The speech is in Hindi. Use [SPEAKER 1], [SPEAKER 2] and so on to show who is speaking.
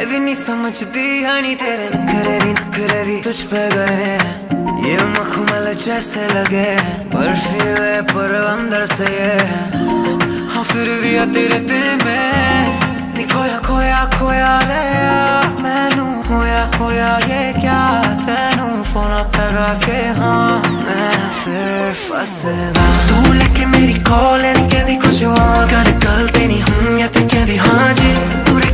[SPEAKER 1] भी नहीं समझती हनी तेरे नखरे भी तुझ पे गए हैं। ये मखमल जैसे लगे बर्फीले पर अंदर से ये हाँ फिर भी तेरे दिल में नी खोया खोया खोया रे मैनू होया ये क्या तेनू फोन लगा के हाँ मैं फिर फसेगा। तू लेके मेरी कॉल नहीं कहती कुछ और कर गलती नहीं हूँ या ते कहती हाँ जी।